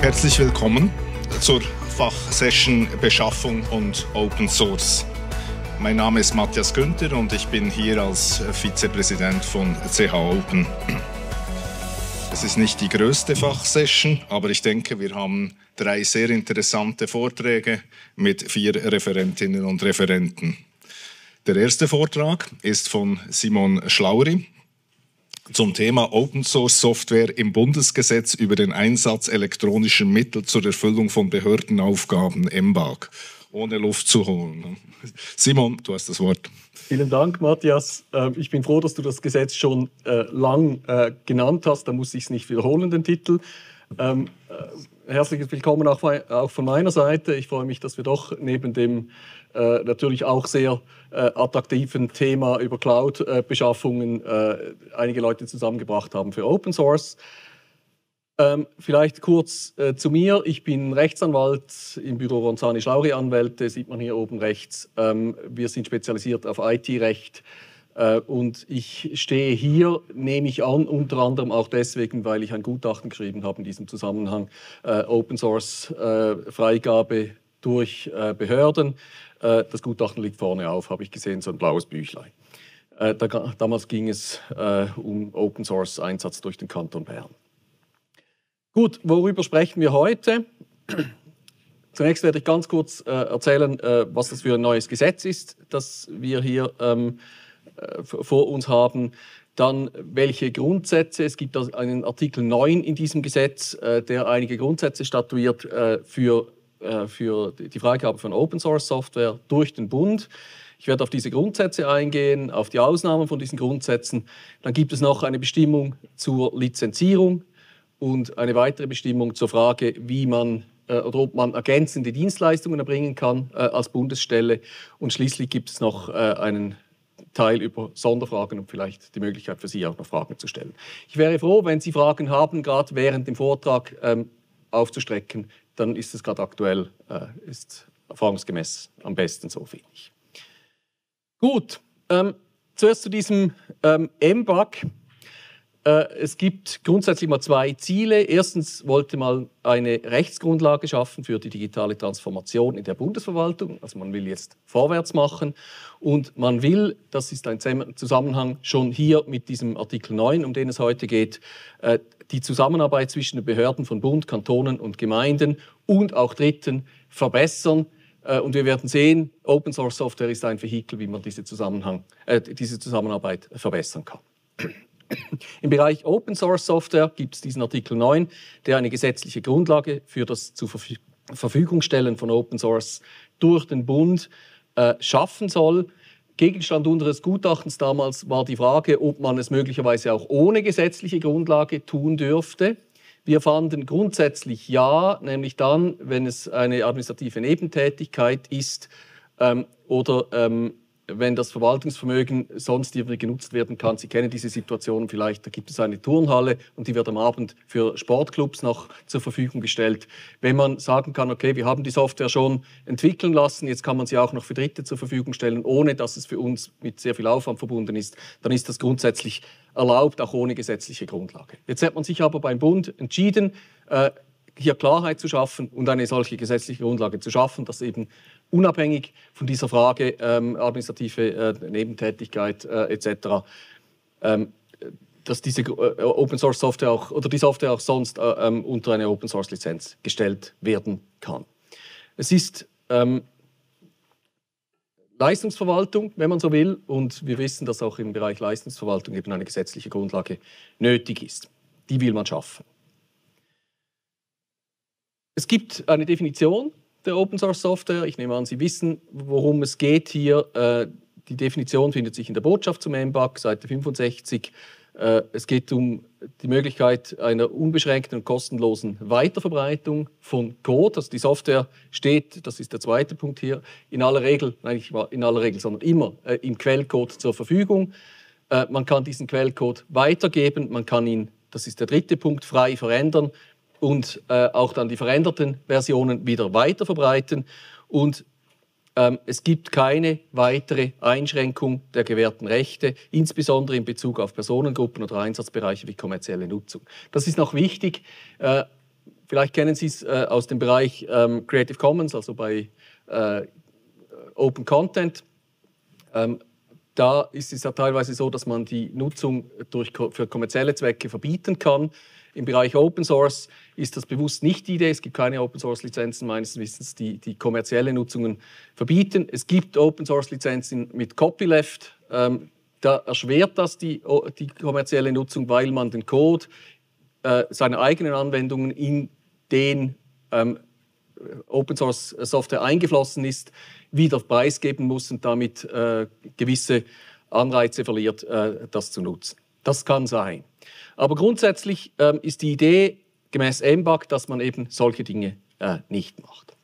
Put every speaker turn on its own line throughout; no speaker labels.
Herzlich willkommen zur Fachsession Beschaffung und Open Source. Mein Name ist Matthias Günther und ich bin hier als Vizepräsident von CH Open. Es ist nicht die größte Fachsession, aber ich denke, wir haben 3 sehr interessante Vorträge mit 4 Referentinnen und Referenten. Der erste Vortrag ist von Simon Schlauri zum Thema Open Source Software im Bundesgesetz über den Einsatz elektronischer Mittel zur Erfüllung von Behördenaufgaben, MBAG, ohne Luft zu holen. Simon, du hast das Wort.
Vielen Dank, Matthias. Ich bin froh, dass du das Gesetz schon lang genannt hast. Da muss ich es nicht wiederholen, den Titel. Herzliches Willkommen auch von meiner Seite. Ich freue mich, dass wir doch neben dem natürlich auch sehr attraktiven Thema über Cloud-Beschaffungen einige Leute zusammengebracht haben für Open Source. Vielleicht kurz zu mir. Ich bin Rechtsanwalt im Büro Ronzani Schlauri Anwälte, sieht man hier oben rechts. Wir sind spezialisiert auf IT-Recht. Und ich stehe hier, nehme ich an, unter anderem auch deswegen, weil ich ein Gutachten geschrieben habe in diesem Zusammenhang, Open Source Freigabe durch Behörden. Das Gutachten liegt vorne auf, habe ich gesehen, so ein blaues Büchlein. Damals ging es um Open Source Einsatz durch den Kanton Bern. Gut, worüber sprechen wir heute? Zunächst werde ich ganz kurz erzählen, was das für ein neues Gesetz ist, das wir hier vor uns haben. Dann, welche Grundsätze, es gibt einen Artikel 9 in diesem Gesetz, der einige Grundsätze statuiert für die Freigabe von Open Source Software durch den Bund. Ich werde auf diese Grundsätze eingehen, auf die Ausnahmen von diesen Grundsätzen. Dann gibt es noch eine Bestimmung zur Lizenzierung und eine weitere Bestimmung zur Frage, wie man oder ob man ergänzende Dienstleistungen erbringen kann als Bundesstelle. Und schließlich gibt es noch einen Teil über Sonderfragen und vielleicht die Möglichkeit für Sie auch noch Fragen zu stellen. Ich wäre froh, wenn Sie Fragen haben, gerade während dem Vortrag aufzustrecken, dann ist es gerade aktuell, ist erfahrungsgemäß am besten, so finde ich. Gut, zuerst zu diesem MBAG. Es gibt grundsätzlich mal 2 Ziele. Erstens wollte man eine Rechtsgrundlage schaffen für die digitale Transformation in der Bundesverwaltung. Also man will jetzt vorwärts machen und man will, das ist ein Zusammenhang schon hier mit diesem Artikel 9, um den es heute geht, die Zusammenarbeit zwischen den Behörden von Bund, Kantonen und Gemeinden und auch Dritten verbessern. Und wir werden sehen, Open Source Software ist ein Vehikel, wie man diese Zusammenarbeit verbessern kann. Im Bereich Open Source Software gibt es diesen Artikel 9, der eine gesetzliche Grundlage für das zur Verfügung stellen von Open Source durch den Bund schaffen soll. Gegenstand unseres Gutachtens damals war die Frage, ob man es möglicherweise auch ohne gesetzliche Grundlage tun dürfte. Wir fanden grundsätzlich ja, nämlich dann, wenn es eine administrative Nebentätigkeit ist oder wenn das Verwaltungsvermögen sonst irgendwie genutzt werden kann. Sie kennen diese Situation vielleicht, da gibt es eine Turnhalle und die wird am Abend für Sportclubs noch zur Verfügung gestellt. Wenn man sagen kann, okay, wir haben die Software schon entwickeln lassen, jetzt kann man sie auch noch für Dritte zur Verfügung stellen, ohne dass es für uns mit sehr viel Aufwand verbunden ist, dann ist das grundsätzlich erlaubt, auch ohne gesetzliche Grundlage. Jetzt hat man sich aber beim Bund entschieden, hier Klarheit zu schaffen und eine solche gesetzliche Grundlage zu schaffen, dass eben unabhängig von dieser Frage administrative Nebentätigkeit etc., dass diese Open Source Software auch oder die Software auch sonst unter eine Open Source Lizenz gestellt werden kann. Es ist Leistungsverwaltung, wenn man so will, und wir wissen, dass auch im Bereich Leistungsverwaltung eben eine gesetzliche Grundlage nötig ist. Die will man schaffen. Es gibt eine Definition der Open Source Software. Ich nehme an, Sie wissen, worum es geht hier. Die Definition findet sich in der Botschaft zum MBAG, Seite 65. Es geht um die Möglichkeit einer unbeschränkten und kostenlosen Weiterverbreitung von Code. Also die Software steht, das ist der zweite Punkt hier, in aller Regel, nein, nicht in aller Regel, sondern immer im Quellcode zur Verfügung. Man kann diesen Quellcode weitergeben, man kann ihn, das ist der dritte Punkt, frei verändern und auch dann die veränderten Versionen wieder weiter verbreiten. Und es gibt keine weitere Einschränkung der gewährten Rechte, insbesondere in Bezug auf Personengruppen oder Einsatzbereiche wie kommerzielle Nutzung. Das ist noch wichtig. vielleicht kennen Sie es aus dem Bereich Creative Commons, also bei Open Content. Da ist es ja teilweise so, dass man die Nutzung für kommerzielle Zwecke verbieten kann. Im Bereich Open Source ist das bewusst nicht die Idee. Es gibt keine Open Source Lizenzen meines Wissens, die kommerzielle Nutzungen verbieten. Es gibt Open Source Lizenzen mit Copyleft. Da erschwert das die kommerzielle Nutzung, weil man den Code seiner eigenen Anwendungen in den Open Source Software eingeflossen ist, wieder preisgeben muss und damit gewisse Anreize verliert, das zu nutzen. Das kann sein. Aber grundsätzlich ist die Idee gemäß MBAG, dass man eben solche Dinge nicht macht.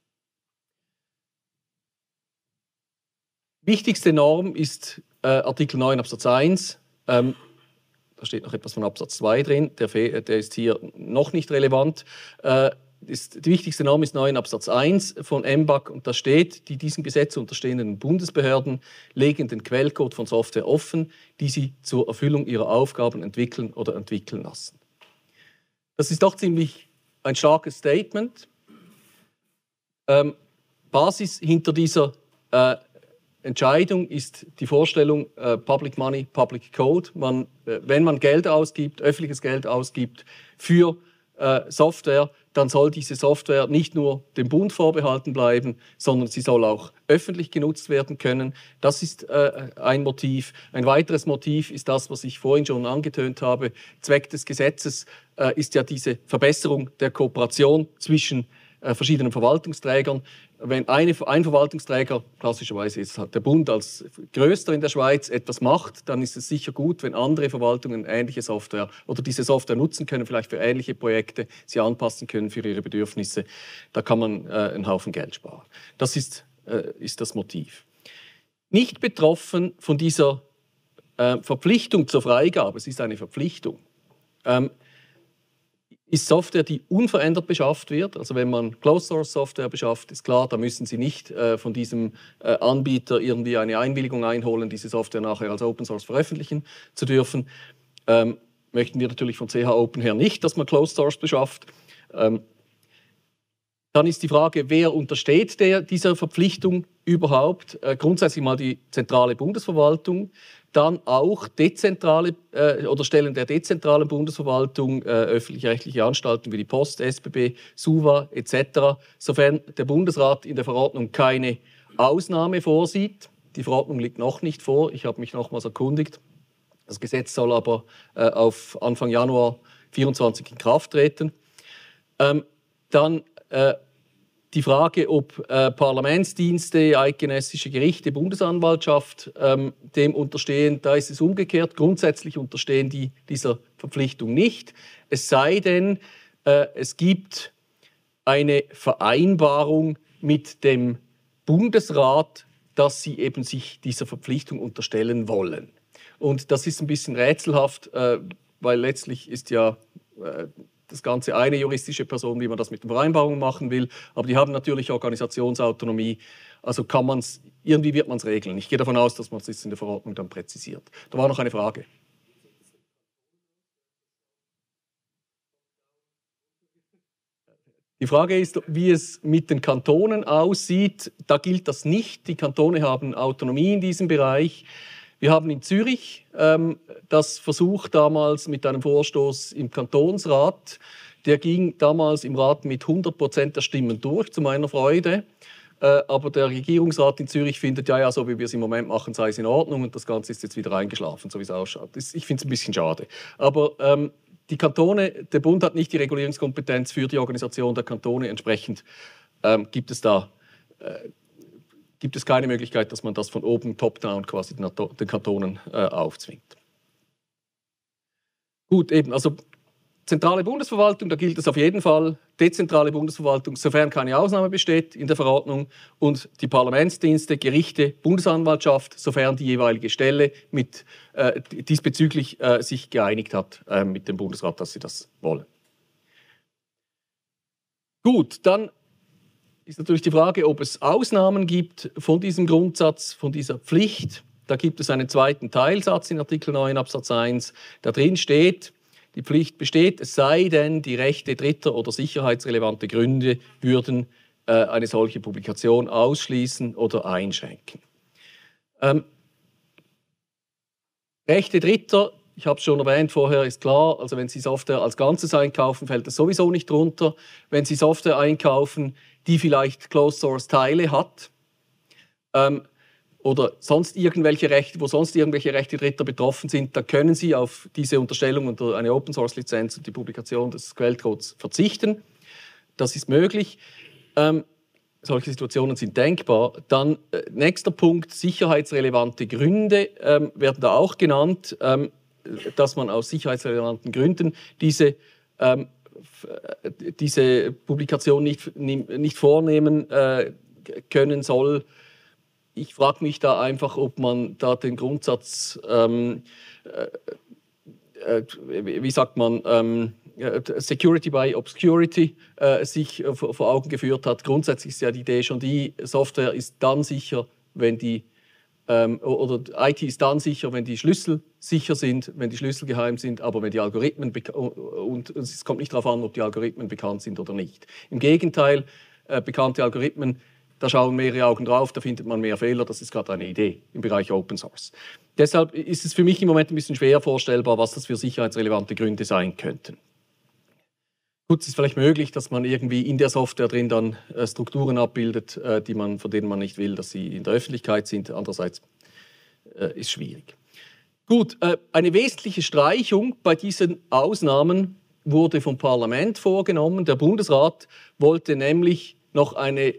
Wichtigste Norm ist Artikel 9 Absatz 1. Da steht noch etwas von Absatz 2 drin, der ist hier noch nicht relevant. Die wichtigste Norm ist 9 Absatz 1 von MBAG und da steht, die diesem Gesetz unterstehenden Bundesbehörden legen den Quellcode von Software offen, die sie zur Erfüllung ihrer Aufgaben entwickeln oder entwickeln lassen. Das ist doch ziemlich ein starkes Statement. Basis hinter dieser Entscheidung ist die Vorstellung Public Money, Public Code. Wenn man Geld ausgibt, öffentliches Geld ausgibt für Software, dann soll diese Software nicht nur dem Bund vorbehalten bleiben, sondern sie soll auch öffentlich genutzt werden können. Das ist ein Motiv. Ein weiteres Motiv ist das, was ich vorhin schon angetönt habe. Zweck des Gesetzes ist ja diese Verbesserung der Kooperation zwischen verschiedenen Verwaltungsträgern. Wenn ein Verwaltungsträger, klassischerweise ist halt der Bund als größter in der Schweiz, etwas macht, dann ist es sicher gut, wenn andere Verwaltungen ähnliche Software oder diese Software nutzen können, vielleicht für ähnliche Projekte, sie anpassen können für ihre Bedürfnisse. Da kann man einen Haufen Geld sparen. Das ist das Motiv. Nicht betroffen von dieser Verpflichtung zur Freigabe, es ist eine Verpflichtung, ist Software, die unverändert beschafft wird. Also wenn man Closed-Source-Software beschafft, ist klar, da müssen Sie nicht von diesem Anbieter irgendwie eine Einwilligung einholen, diese Software nachher als Open-Source veröffentlichen zu dürfen. Möchten wir natürlich von CH Open her nicht, dass man Closed-Source beschafft. Dann ist die Frage, wer untersteht dieser Verpflichtung überhaupt? Grundsätzlich mal die zentrale Bundesverwaltung, dann auch dezentrale oder Stellen der dezentralen Bundesverwaltung, öffentlich-rechtliche Anstalten wie die Post, SBB, SUVA etc., sofern der Bundesrat in der Verordnung keine Ausnahme vorsieht. Die Verordnung liegt noch nicht vor, ich habe mich nochmals erkundigt. Das Gesetz soll aber auf Anfang Januar 2024 in Kraft treten. Dann die Frage, ob Parlamentsdienste, eidgenössische Gerichte, Bundesanwaltschaft dem unterstehen, da ist es umgekehrt. Grundsätzlich unterstehen die dieser Verpflichtung nicht. Es sei denn, es gibt eine Vereinbarung mit dem Bundesrat, dass sie eben sich dieser Verpflichtung unterstellen wollen. Und das ist ein bisschen rätselhaft, weil letztlich ist ja das Ganze eine juristische Person, wie man das mit den Vereinbarungen machen will. Aber die haben natürlich Organisationsautonomie. Also irgendwie wird man es regeln. Ich gehe davon aus, dass man es in der Verordnung dann präzisiert. Da war noch eine Frage. Die Frage ist, wie es mit den Kantonen aussieht. Da gilt das nicht. Die Kantone haben Autonomie in diesem Bereich. Wir haben in Zürich das versucht damals mit einem Vorstoß im Kantonsrat. Der ging damals im Rat mit 100% der Stimmen durch, zu meiner Freude. Aber der Regierungsrat in Zürich findet, ja, so wie wir es im Moment machen, sei es in Ordnung. Und das Ganze ist jetzt wieder eingeschlafen, so wie es ausschaut. Ich finde es ein bisschen schade. Aber die Kantone, der Bund hat nicht die Regulierungskompetenz für die Organisation der Kantone. Entsprechend gibt es keine Möglichkeit, dass man das von oben top-down quasi den Kantonen aufzwingt. Gut, eben, also zentrale Bundesverwaltung, da gilt es auf jeden Fall. Dezentrale Bundesverwaltung, sofern keine Ausnahme besteht in der Verordnung. Und die Parlamentsdienste, Gerichte, Bundesanwaltschaft, sofern die jeweilige Stelle diesbezüglich sich geeinigt hat mit dem Bundesrat, dass sie das wollen. Gut, dann ist natürlich die Frage, ob es Ausnahmen gibt von diesem Grundsatz, von dieser Pflicht. Da gibt es einen zweiten Teilsatz in Artikel 9 Absatz 1. Da drin steht, die Pflicht besteht, es sei denn, die Rechte Dritter oder sicherheitsrelevante Gründe würden eine solche Publikation ausschließen oder einschränken. Rechte Dritter, ich habe es schon erwähnt vorher, ist klar, also wenn Sie Software als Ganzes einkaufen, fällt das sowieso nicht drunter. Wenn Sie Software einkaufen, die vielleicht Closed-Source-Teile hat oder sonst irgendwelche Rechte, wo sonst irgendwelche Rechte Dritter betroffen sind, dann können Sie auf diese Unterstellung unter eine Open-Source-Lizenz und die Publikation des Quellcodes verzichten. Das ist möglich. Solche Situationen sind denkbar. Dann nächster Punkt, sicherheitsrelevante Gründe werden da auch genannt, dass man aus sicherheitsrelevanten Gründen diese Publikation nicht vornehmen können soll. Ich frage mich da einfach, ob man da den Grundsatz, wie sagt man, Security by Obscurity sich vor Augen geführt hat. Grundsätzlich ist ja die Idee schon die, Software ist dann sicher, wenn die oder IT ist dann sicher, wenn die Schlüssel sicher sind, wenn die Schlüssel geheim sind, aber wenn die Algorithmen und es kommt nicht darauf an, ob die Algorithmen bekannt sind oder nicht. Im Gegenteil, bekannte Algorithmen, da schauen mehrere Augen drauf, da findet man mehr Fehler. Das ist gerade eine Idee im Bereich Open Source. Deshalb ist es für mich im Moment ein bisschen schwer vorstellbar, was das für sicherheitsrelevante Gründe sein könnten. Gut, es ist vielleicht möglich, dass man irgendwie in der Software drin dann Strukturen abbildet, von denen man nicht will, dass sie in der Öffentlichkeit sind. Andererseits ist schwierig. Gut, eine wesentliche Streichung bei diesen Ausnahmen wurde vom Parlament vorgenommen. Der Bundesrat wollte nämlich noch eine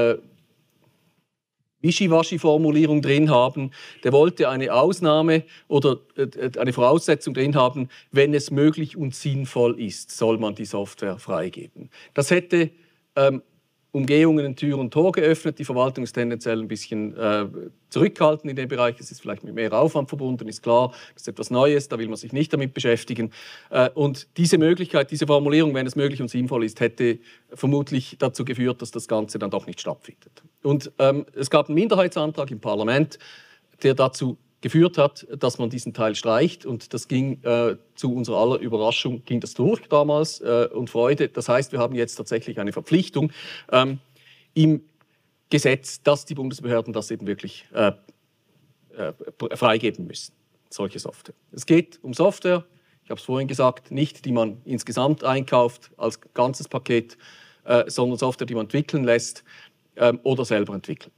Wischiwaschi-Formulierung drin haben. Der wollte eine Ausnahme oder eine Voraussetzung drin haben, wenn es möglich und sinnvoll ist, soll man die Software freigeben. Das hätte Umgehungen in Tür und Tor geöffnet. Die Verwaltung ist tendenziell ein bisschen zurückhaltend in dem Bereich. Es ist vielleicht mit mehr Aufwand verbunden, ist klar. Das ist etwas Neues, da will man sich nicht damit beschäftigen. Und diese Möglichkeit, diese Formulierung, wenn es möglich und sinnvoll ist, hätte vermutlich dazu geführt, dass das Ganze dann doch nicht stattfindet. Und es gab einen Minderheitsantrag im Parlament, der dazu geführt hat, dass man diesen Teil streicht. Und das ging zu unserer aller Überraschung, ging das durch damals und Freude. Das heißt, wir haben jetzt tatsächlich eine Verpflichtung im Gesetz, dass die Bundesbehörden das eben wirklich freigeben müssen, solche Software. Es geht um Software, ich habe es vorhin gesagt, nicht die man insgesamt einkauft als ganzes Paket, sondern Software, die man entwickeln lässt oder selber entwickelt.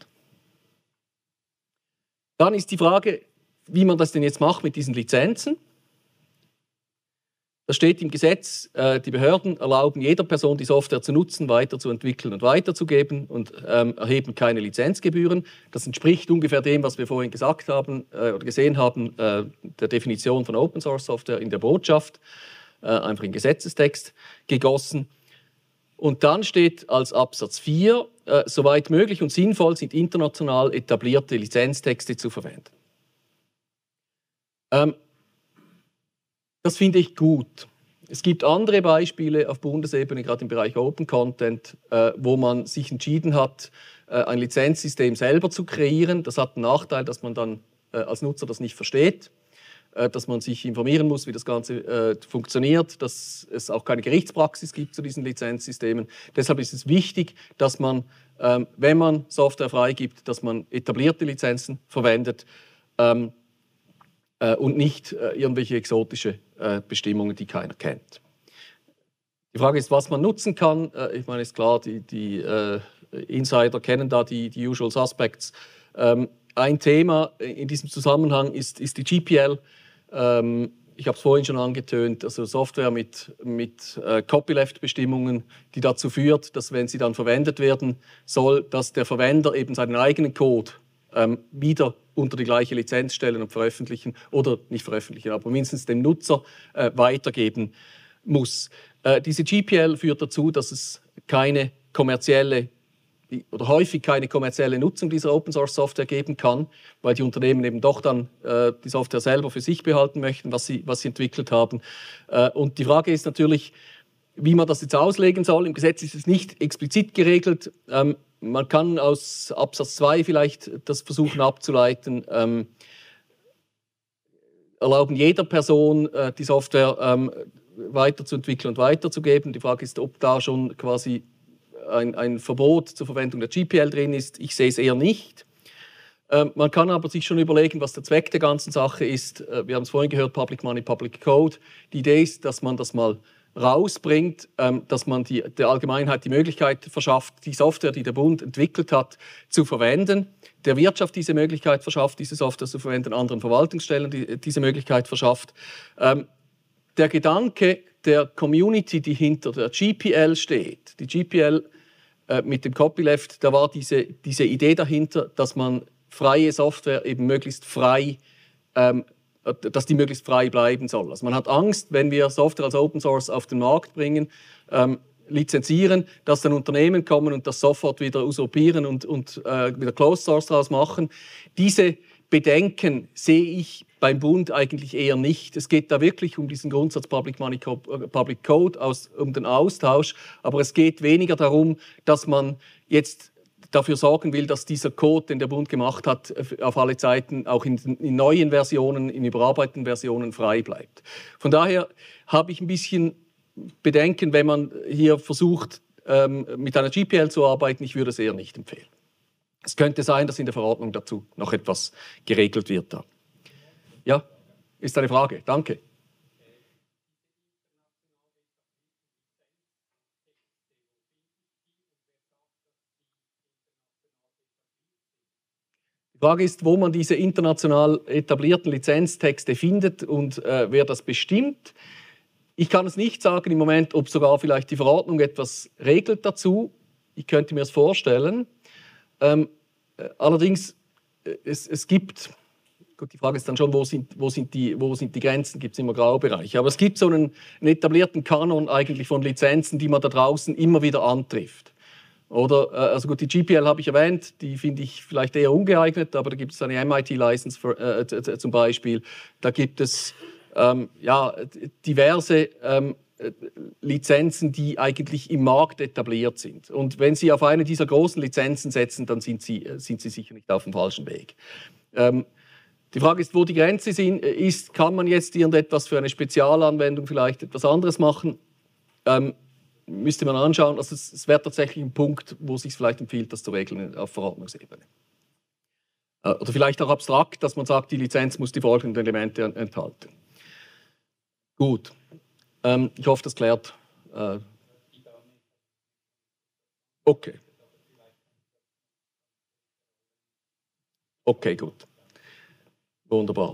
Dann ist die Frage, wie man das denn jetzt macht mit diesen Lizenzen. Da steht im Gesetz, die Behörden erlauben jeder Person, die Software zu nutzen, weiterzuentwickeln und weiterzugeben und erheben keine Lizenzgebühren. Das entspricht ungefähr dem, was wir vorhin gesagt haben oder gesehen haben, der Definition von Open Source Software in der Botschaft, einfach in Gesetzestext gegossen. Und dann steht als Absatz 4, soweit möglich und sinnvoll sind international etablierte Lizenztexte zu verwenden. Das finde ich gut. Es gibt andere Beispiele auf Bundesebene, gerade im Bereich Open Content, wo man sich entschieden hat, ein Lizenzsystem selber zu kreieren. Das hat einen Nachteil, dass man dann als Nutzer das nicht versteht, dass man sich informieren muss, wie das Ganze funktioniert, dass es auch keine Gerichtspraxis gibt zu diesen Lizenzsystemen. Deshalb ist es wichtig, dass man, wenn man Software freigibt, dass man etablierte Lizenzen verwendet und nicht irgendwelche exotische Bestimmungen, die keiner kennt. Die Frage ist, was man nutzen kann. Ich meine, ist klar, die Insider kennen da die Usual Suspects. Ein Thema in diesem Zusammenhang ist die GPL. Ich habe es vorhin schon angetönt, also Software mit Copyleft-Bestimmungen, die dazu führt, dass, wenn sie dann verwendet werden soll, dass der Verwender eben seinen eigenen Code wieder unter die gleiche Lizenz stellen und veröffentlichen oder nicht veröffentlichen, aber mindestens dem Nutzer weitergeben muss. Diese GPL führt dazu, dass es keine kommerzielle oder häufig keine kommerzielle Nutzung dieser Open-Source-Software geben kann, weil die Unternehmen eben doch dann die Software selber für sich behalten möchten, was sie entwickelt haben. Und die Frage ist natürlich, wie man das jetzt auslegen soll. Im Gesetz ist es nicht explizit geregelt. Man kann aus Absatz 2 vielleicht das versuchen abzuleiten. Erlauben jeder Person, die Software weiterzuentwickeln und weiterzugeben. Die Frage ist, ob da schon quasi ein Verbot zur Verwendung der GPL drin ist. Ich sehe es eher nicht. Man kann aber sich schon überlegen, was der Zweck der ganzen Sache ist. Wir haben es vorhin gehört, Public Money, Public Code. Die Idee ist, dass man das mal rausbringt, dass man der Allgemeinheit die Möglichkeit verschafft, die Software, die der Bund entwickelt hat, zu verwenden, der Wirtschaft diese Möglichkeit verschafft, diese Software zu verwenden, anderen Verwaltungsstellen diese Möglichkeit verschafft. Der Gedanke der Community, die hinter der GPL steht, die GPL mit dem Copyleft, da war diese Idee dahinter, dass man freie Software eben möglichst frei dass die möglichst frei bleiben soll. Also man hat Angst, wenn wir Software als Open Source auf den Markt bringen, lizenzieren, dass dann Unternehmen kommen und das sofort wieder usurpieren und wieder Closed Source daraus machen. Diese Bedenken sehe ich beim Bund eigentlich eher nicht. Es geht da wirklich um diesen Grundsatz Public Money, Public Code, um den Austausch, aber es geht weniger darum, dass man jetzt dafür sorgen will, dass dieser Code, den der Bund gemacht hat, auf alle Zeiten auch in neuen Versionen, in überarbeiteten Versionen frei bleibt. Von daher habe ich ein bisschen Bedenken, wenn man hier versucht, mit einer GPL zu arbeiten. Ich würde es eher nicht empfehlen. Es könnte sein, dass in der Verordnung dazu noch etwas geregelt wird. Da. Ja, ist eine Frage. Danke. Die Frage ist, wo man diese international etablierten Lizenztexte findet und wer das bestimmt. Ich kann es nicht sagen im Moment, ob sogar vielleicht die Verordnung etwas regelt dazu. Ich könnte mir es vorstellen. Allerdings, es gibt, gut, die Frage ist dann schon, wo sind die Grenzen, gibt es immer Graubereiche. Aber es gibt so einen etablierten Kanon eigentlich von Lizenzen, die man da draußen immer wieder antrifft. Oder, also gut, die GPL habe ich erwähnt, die finde ich vielleicht eher ungeeignet, aber da gibt es eine MIT-License zum Beispiel. Da gibt es diverse Lizenzen, die eigentlich im Markt etabliert sind. Und wenn Sie auf eine dieser großen Lizenzen setzen, dann sind Sie sicher nicht auf dem falschen Weg. Die Frage ist, wo die Grenze ist. Kann man jetzt irgendetwas für eine Spezialanwendung vielleicht etwas anderes machen? Müsste man anschauen. Also es wäre tatsächlich ein Punkt, wo es sich vielleicht empfiehlt, das zu regeln auf Verordnungsebene. Oder vielleicht auch abstrakt, dass man sagt, die Lizenz muss die folgenden Elemente enthalten. Gut. Ich hoffe, das klärt. Okay. Okay, gut. Wunderbar.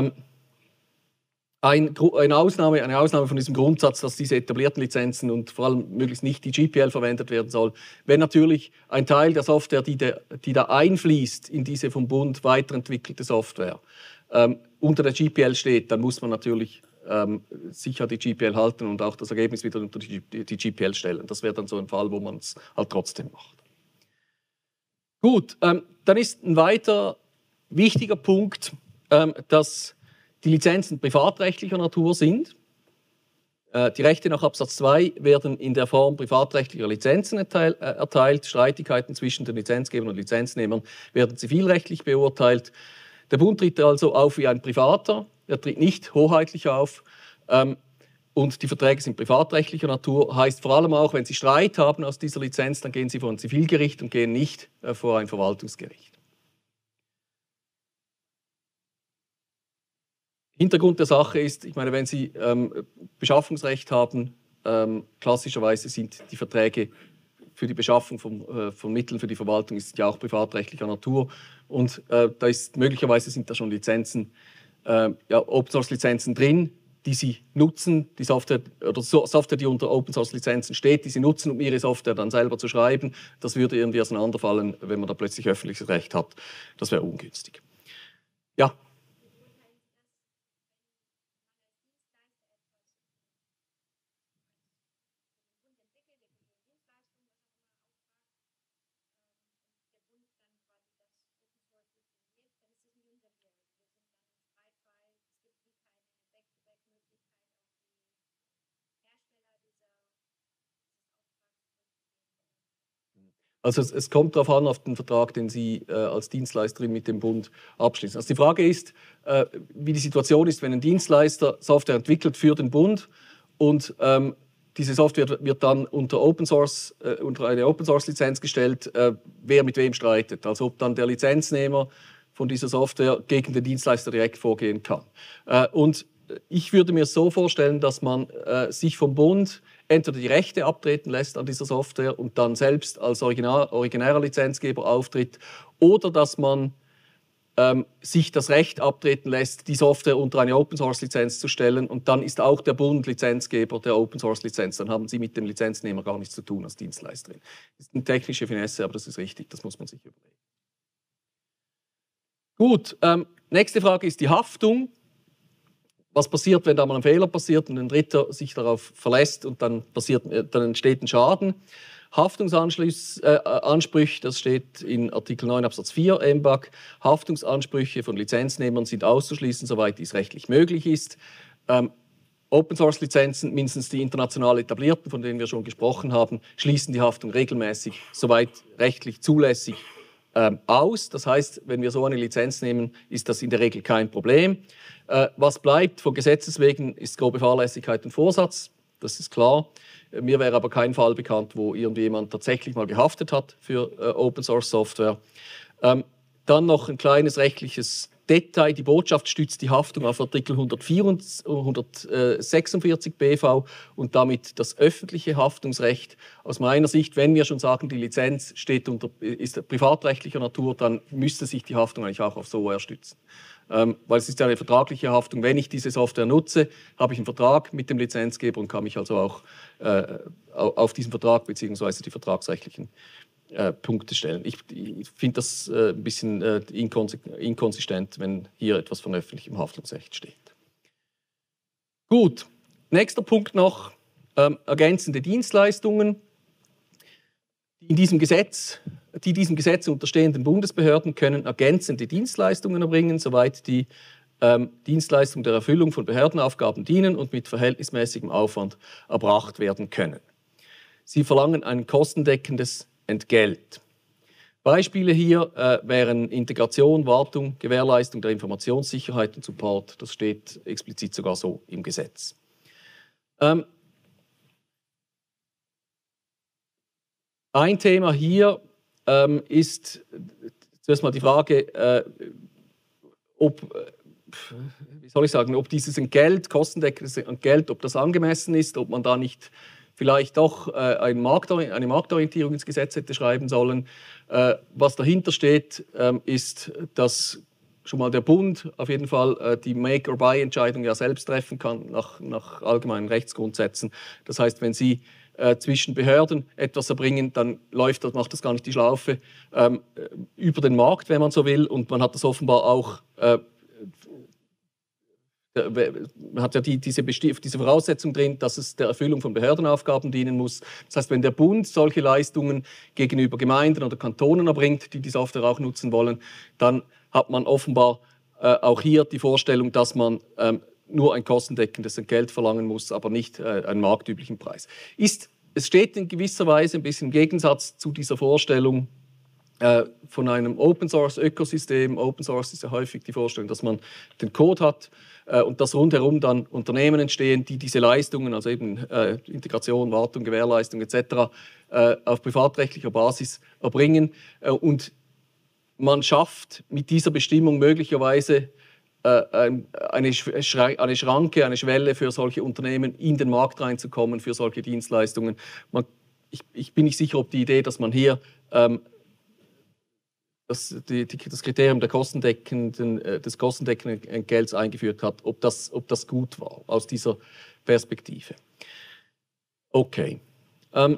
Eine Ausnahme von diesem Grundsatz, dass diese etablierten Lizenzen und vor allem möglichst nicht die GPL verwendet werden soll, wenn natürlich ein Teil der Software, die da einfließt in diese vom Bund weiterentwickelte Software, unter der GPL steht, dann muss man natürlich sicher die GPL halten und auch das Ergebnis wieder unter die GPL stellen. Das wäre dann so ein Fall, wo man es halt trotzdem macht. Gut, dann ist ein weiter wichtiger Punkt, dass die Lizenzen privatrechtlicher Natur sind. Die Rechte nach Absatz 2 werden in der Form privatrechtlicher Lizenzen erteilt. Streitigkeiten zwischen den Lizenzgebern und Lizenznehmern werden zivilrechtlich beurteilt. Der Bund tritt also auf wie ein Privater, er tritt nicht hoheitlich auf. Und die Verträge sind privatrechtlicher Natur. Heißt vor allem auch, wenn Sie Streit haben aus dieser Lizenz, dann gehen Sie vor ein Zivilgericht und gehen nicht vor ein Verwaltungsgericht. Hintergrund der Sache ist, ich meine, wenn Sie Beschaffungsrecht haben, klassischerweise sind die Verträge für die Beschaffung von Mitteln für die Verwaltung ist ja auch privatrechtlicher Natur. Und möglicherweise sind da schon Lizenzen, Open-Source-Lizenzen drin, die Sie nutzen, die Software, oder Software, die unter Open-Source-Lizenzen steht, die Sie nutzen, um Ihre Software dann selber zu schreiben. Das würde irgendwie auseinanderfallen, wenn man da plötzlich öffentliches Recht hat. Das wäre ungünstig. Ja. Also es kommt darauf an, auf den Vertrag, den Sie als Dienstleisterin mit dem Bund abschließen. Also die Frage ist, wie die Situation ist, wenn ein Dienstleister Software entwickelt für den Bund und diese Software wird dann unter eine Open-Source-Lizenz gestellt, wer mit wem streitet. Also ob dann der Lizenznehmer von dieser Software gegen den Dienstleister direkt vorgehen kann. Und ich würde mir so vorstellen, dass man sich vom Bund entweder die Rechte abtreten lässt an dieser Software und dann selbst als originärer Lizenzgeber auftritt, oder dass man sich das Recht abtreten lässt, die Software unter eine Open-Source-Lizenz zu stellen, und dann ist auch der Bund Lizenzgeber der Open-Source-Lizenz. Dann haben Sie mit dem Lizenznehmer gar nichts zu tun als Dienstleisterin. Das ist eine technische Finesse, aber das ist richtig, das muss man sich überlegen. Gut, nächste Frage ist die Haftung. Was passiert, wenn da mal ein Fehler passiert und ein Dritter sich darauf verlässt und dann entsteht ein Schaden? Haftungsansprüche, das steht in Artikel 9 Absatz 4 EMBAG. Haftungsansprüche von Lizenznehmern sind auszuschließen, soweit dies rechtlich möglich ist. Open-Source-Lizenzen, mindestens die international etablierten, von denen wir schon gesprochen haben, schließen die Haftung regelmäßig, soweit rechtlich zulässig, aus. Das heißt, wenn wir so eine Lizenz nehmen, ist das in der Regel kein Problem. Was bleibt von Gesetzes wegen, ist grobe Fahrlässigkeit und Vorsatz. Das ist klar. Mir wäre aber kein Fall bekannt, wo irgendjemand tatsächlich mal gehaftet hat für Open-Source-Software. Dann noch ein kleines rechtliches Detail. Die Botschaft stützt die Haftung auf Artikel 146 BV und damit das öffentliche Haftungsrecht. Aus meiner Sicht, wenn wir schon sagen, die Lizenz ist privatrechtlicher Natur, dann müsste sich die Haftung eigentlich auch auf SOR stützen. Weil es ist ja eine vertragliche Haftung. Wenn ich diese Software nutze, habe ich einen Vertrag mit dem Lizenzgeber und kann mich also auch auf diesen Vertrag bzw. die vertragsrechtlichen Punkte stellen. Ich finde das ein bisschen inkonsistent, wenn hier etwas von öffentlichem Haftungsrecht steht. Gut, nächster Punkt noch, ergänzende Dienstleistungen. Die diesem Gesetz unterstehenden Bundesbehörden können ergänzende Dienstleistungen erbringen, soweit die Dienstleistungen der Erfüllung von Behördenaufgaben dienen und mit verhältnismäßigem Aufwand erbracht werden können. Sie verlangen ein kostendeckendes Entgelt. Beispiele hier wären Integration, Wartung, Gewährleistung der Informationssicherheit und Support. Das steht explizit sogar so im Gesetz. Ein Thema hier ist zuerst mal die Frage, ob dieses Entgelt, kostendeckendes Entgelt, ob das angemessen ist, ob man da nicht vielleicht doch eine Marktorientierung ins Gesetz hätte schreiben sollen. Was dahinter steht, ist, dass schon mal der Bund auf jeden Fall die Make-or-Buy-Entscheidung ja selbst treffen kann, nach allgemeinen Rechtsgrundsätzen. Das heißt, wenn Sie zwischen Behörden etwas erbringen, dann macht das gar nicht die Schlaufe über den Markt, wenn man so will. Und man hat das offenbar auch man hat ja diese Voraussetzung drin, dass es der Erfüllung von Behördenaufgaben dienen muss. Das heißt, wenn der Bund solche Leistungen gegenüber Gemeinden oder Kantonen erbringt, die Software auch nutzen wollen, dann hat man offenbar auch hier die Vorstellung, dass man nur ein kostendeckendes Entgelt verlangen muss, aber nicht einen marktüblichen Preis. Es steht in gewisser Weise ein bisschen im Gegensatz zu dieser Vorstellung von einem Open-Source-Ökosystem. Open Source ist ja häufig die Vorstellung, dass man den Code hat und dass rundherum dann Unternehmen entstehen, die diese Leistungen, also eben Integration, Wartung, Gewährleistung etc. Auf privatrechtlicher Basis erbringen. Und man schafft mit dieser Bestimmung möglicherweise eine Schranke, eine Schwelle für solche Unternehmen, in den Markt reinzukommen für solche Dienstleistungen. Ich bin nicht sicher, ob die Idee, dass man hier das Kriterium des kostendeckenden Entgelts eingeführt hat, ob das gut war aus dieser Perspektive. Okay. Dann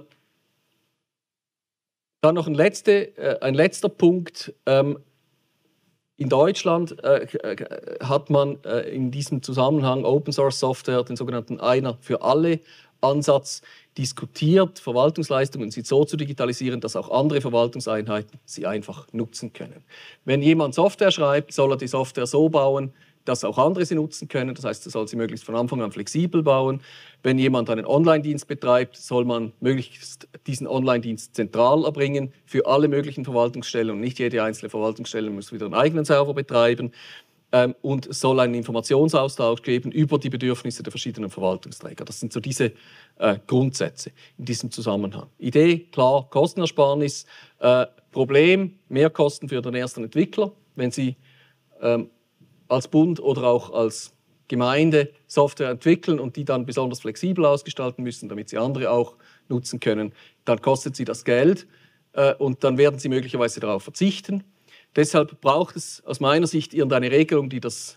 noch ein letzter Punkt. In Deutschland hat man in diesem Zusammenhang Open Source Software, den sogenannten Einer für alle Ansatz, diskutiert, Verwaltungsleistungen sind so zu digitalisieren, dass auch andere Verwaltungseinheiten sie einfach nutzen können. Wenn jemand Software schreibt, soll er die Software so bauen, dass auch andere sie nutzen können. Das heißt, er soll sie möglichst von Anfang an flexibel bauen. Wenn jemand einen Online-Dienst betreibt, soll man möglichst diesen Online-Dienst zentral erbringen für alle möglichen Verwaltungsstellen und nicht jede einzelne Verwaltungsstelle muss wieder einen eigenen Server betreiben. und es soll einen Informationsaustausch geben über die Bedürfnisse der verschiedenen Verwaltungsträger. Das sind so diese Grundsätze in diesem Zusammenhang. Idee, klar, Kostenersparnis. Problem, Mehrkosten für den ersten Entwickler, wenn Sie als Bund oder auch als Gemeinde Software entwickeln und die dann besonders flexibel ausgestalten müssen, damit sie andere auch nutzen können, dann kostet sie das Geld und dann werden sie möglicherweise darauf verzichten. Deshalb braucht es aus meiner Sicht irgendeine Regelung, die das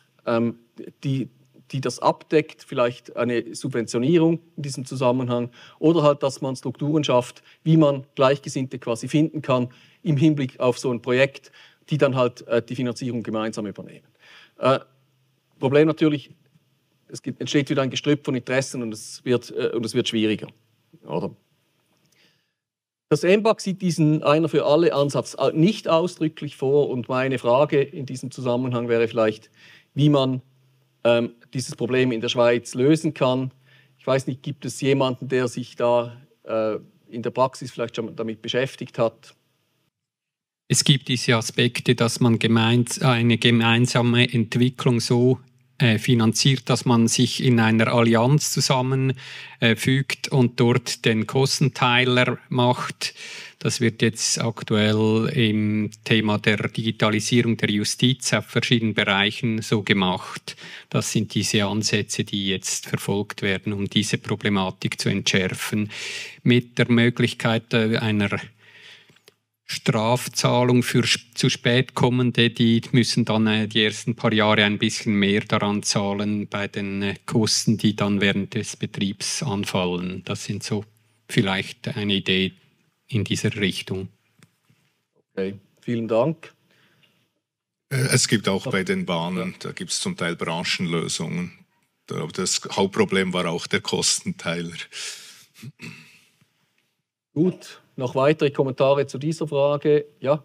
abdeckt, vielleicht eine Subventionierung in diesem Zusammenhang oder halt, dass man Strukturen schafft, wie man Gleichgesinnte quasi finden kann im Hinblick auf so ein Projekt, die dann halt die Finanzierung gemeinsam übernehmen. Problem natürlich, entsteht wieder ein Gestrüpp von Interessen und es wird schwieriger. Oder? Das MBAG sieht diesen Einer für alle Ansatz nicht ausdrücklich vor und meine Frage in diesem Zusammenhang wäre vielleicht, wie man dieses Problem in der Schweiz lösen kann. Ich weiß nicht, gibt es jemanden, der sich da in der Praxis vielleicht schon damit beschäftigt hat?
Es gibt diese Aspekte, dass man eine gemeinsame Entwicklung so finanziert, dass man sich in einer Allianz zusammenfügt und dort den Kostenteiler macht. Das wird jetzt aktuell im Thema der Digitalisierung der Justiz auf verschiedenen Bereichen so gemacht. Das sind diese Ansätze, die jetzt verfolgt werden, um diese Problematik zu entschärfen. Mit der Möglichkeit einer Strafzahlung für zu spät kommende, die müssen dann die ersten paar Jahre ein bisschen mehr daran zahlen bei den Kosten, die dann während des Betriebs anfallen. Das sind so vielleicht eine Idee in dieser Richtung.
Okay, vielen Dank.
Es gibt auch bei den Bahnen, da gibt es zum Teil Branchenlösungen. Das Hauptproblem war auch der Kostenteiler.
Gut. Noch weitere Kommentare zu dieser Frage? Ja?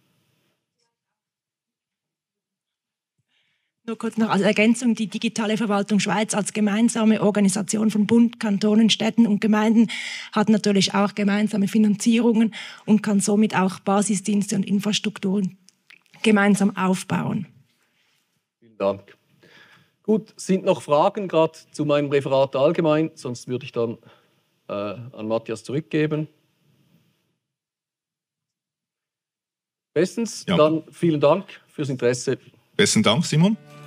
Nur kurz noch als Ergänzung, die Digitale Verwaltung Schweiz als gemeinsame Organisation von Bund, Kantonen, Städten und Gemeinden hat natürlich auch gemeinsame Finanzierungen und kann somit auch Basisdienste und Infrastrukturen gemeinsam aufbauen.
Vielen Dank. Gut, sind noch Fragen gerade zu meinem Referat allgemein? Sonst würde ich dann an Matthias zurückgeben. Bestens, ja. Dann vielen Dank fürs Interesse.
Besten Dank, Simon.